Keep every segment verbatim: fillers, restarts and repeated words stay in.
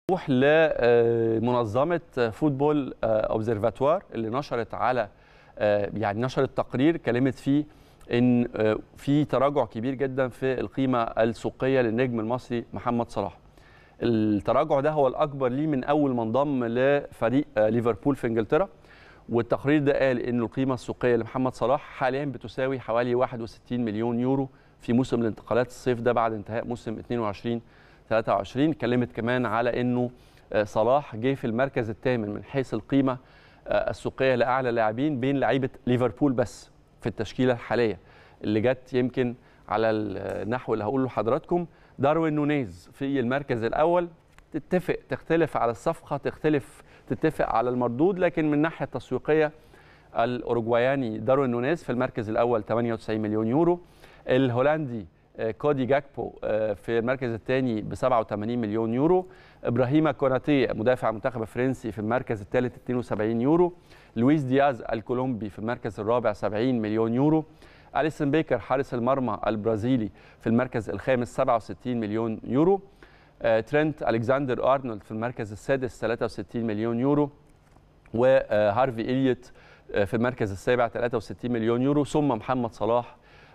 نروح لمنظمه فوتبول اوبزرفاتوار اللي نشرت على يعني نشرت تقرير كلمت فيه ان في تراجع كبير جدا في القيمه السوقيه للنجم المصري محمد صلاح. التراجع ده هو الاكبر ليه من اول ما انضم لفريق ليفربول في انجلترا، والتقرير ده قال ان القيمه السوقيه لمحمد صلاح حاليا بتساوي حوالي واحد وستين مليون يورو في موسم الانتقالات الصيف ده بعد انتهاء موسم اثنين وعشرين ثلاثة وعشرين. اتكلمت كمان على انه صلاح جه في المركز الثامن من حيث القيمه السوقيه لاعلى لاعبين بين لعيبه ليفربول بس في التشكيله الحاليه اللي جت يمكن على النحو اللي هقوله لحضراتكم. داروين نونيز في المركز الاول، تتفق تختلف على الصفقه، تختلف تتفق على المردود، لكن من الناحيه التسويقيه الاوروجواياني داروين نونيز في المركز الاول ثمانية وتسعين مليون يورو. الهولندي كودي جاكبو في المركز الثاني ب سبعة وثمانين مليون يورو. ابراهيم كوناتي مدافع منتخب فرنسي في المركز الثالث اثنين وسبعين يورو. لويس دياز الكولومبي في المركز الرابع سبعين مليون يورو. أليسون بيكر حارس المرمى البرازيلي في المركز الخامس سبعة وستين مليون يورو. ترينت ألكسندر أرنولد في المركز السادس ثلاثة وستين مليون يورو. وهارفي إليوت في المركز السابع ثلاثة وستين مليون يورو. ثم محمد صلاح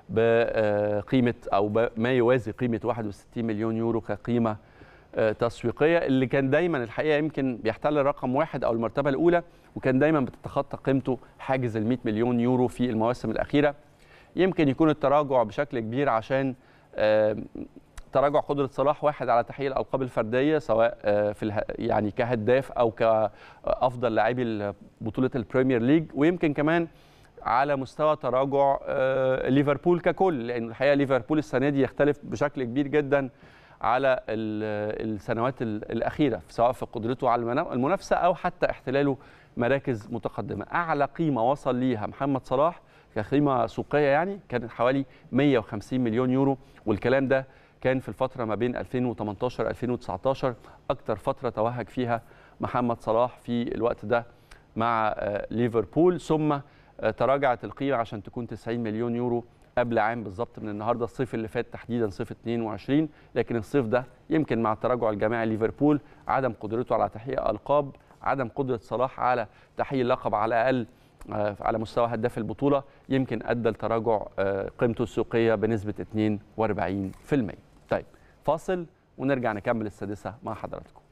بقيمه او ما يوازي قيمه واحد وستين مليون يورو كقيمه تسويقيه، اللي كان دايما الحقيقه يمكن بيحتل رقم واحد او المرتبه الاولى، وكان دايما بتتخطى قيمته حاجز ال مئة مليون يورو في المواسم الاخيره. يمكن يكون التراجع بشكل كبير عشان تراجع قدره صلاح واحد على تحقيق الالقاب الفرديه، سواء في يعني كهداف او كافضل لاعبي بطوله البريمير ليج، ويمكن كمان على مستوى تراجع ليفربول ككل، لان الحقيقه ليفربول السنه دي يختلف بشكل كبير جدا على السنوات الاخيره، سواء في قدرته على المنافسه او حتى احتلاله مراكز متقدمه. اعلى قيمه وصل ليها محمد صلاح كقيمه سوقيه يعني كانت حوالي مئة وخمسين مليون يورو، والكلام ده كان في الفتره ما بين ألفين وثمانية عشر ألفين وتسعة عشر، اكثر فتره توهج فيها محمد صلاح في الوقت ده مع ليفربول. ثم تراجعت القيمه عشان تكون تسعين مليون يورو قبل عام بالظبط من النهارده، الصيف اللي فات تحديدا صيف اثنين وعشرين. لكن الصيف ده يمكن مع التراجع الجماعي ليفربول، عدم قدرته على تحقيق القاب، عدم قدره صلاح على تحقيق اللقب على الاقل على مستوى هداف البطوله، يمكن ادى لتراجع قيمته السوقيه بنسبه اثنين وأربعين بالمئة. طيب فاصل ونرجع نكمل السادسه مع حضراتكم.